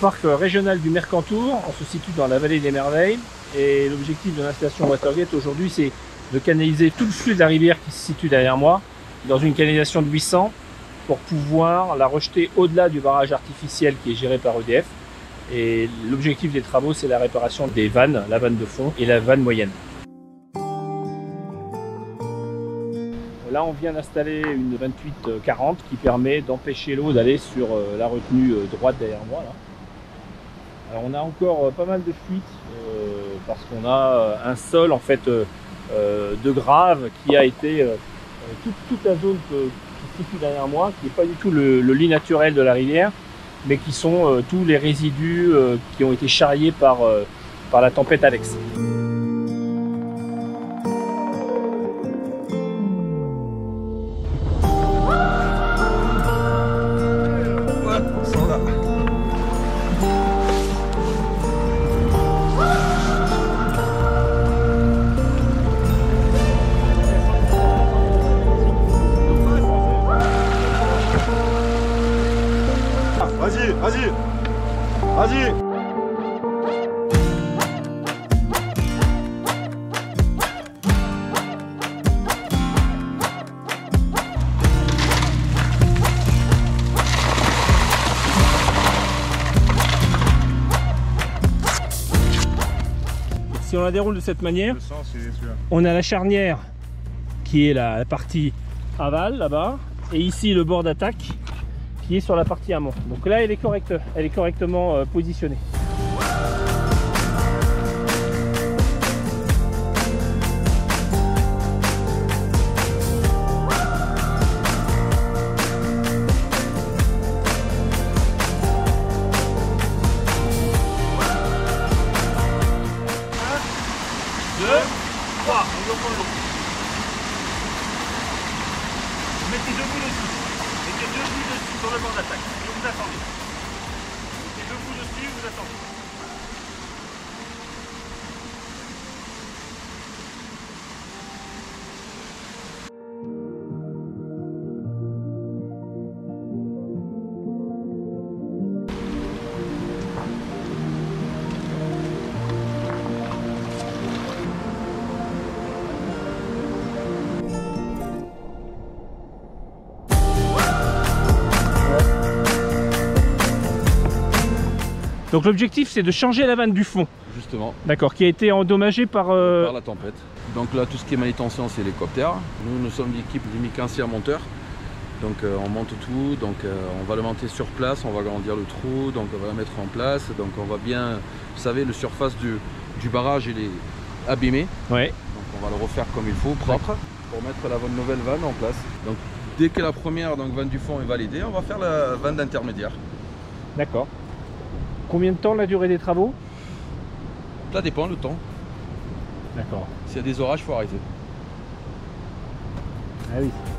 parc régional du Mercantour. On se situe dans la vallée des Merveilles. Et l'objectif de l'installation Watergate aujourd'hui, c'est de canaliser tout le flux de la rivière qui se situe derrière moi dans une canalisation de 800 pour pouvoir la rejeter au-delà du barrage artificiel qui est géré par EDF. Et l'objectif des travaux, c'est la réparation des vannes, la vanne de fond et la vanne moyenne. Là, on vient d'installer une 2840 qui permet d'empêcher l'eau d'aller sur la retenue droite derrière moi. Là. Alors, on a encore pas mal de fuites parce qu'on a un sol en fait de grave qui a été toute la zone qui se situe derrière moi, qui n'est pas du tout le lit naturel de la rivière, mais qui sont tous les résidus qui ont été charriés par la tempête Alex. Vas-y. Si on la déroule de cette manière, on a la charnière qui est la partie aval là-bas, et ici le bord d'attaque qui est sur la partie amont. Donc là, elle est correctement positionnée. Mettez debout dessus. Mettez debout dessus sur le bord d'attaque. Et vous attendez. Mettez debout dessus, vous attendez. Donc l'objectif, c'est de changer la vanne du fond. Justement. D'accord, qui a été endommagée par la tempête. Donc là, tout ce qui est manutention, c'est l'hélicoptère. Nous sommes l'équipe des mécaniciens monteurs. Donc on monte tout, donc on va le monter sur place, on va agrandir le trou, donc on va la mettre en place. Donc on va bien, vous savez, la surface du barrage, il est abîmé. Ouais. Donc on va le refaire comme il faut, propre, pour mettre la nouvelle vanne en place. Donc dès que la première vanne du fond est validée, on va faire la vanne d'intermédiaire. D'accord. Combien de temps la durée des travaux? Ça dépend le temps. D'accord. S'il y a des orages, il faut arrêter. Ah oui.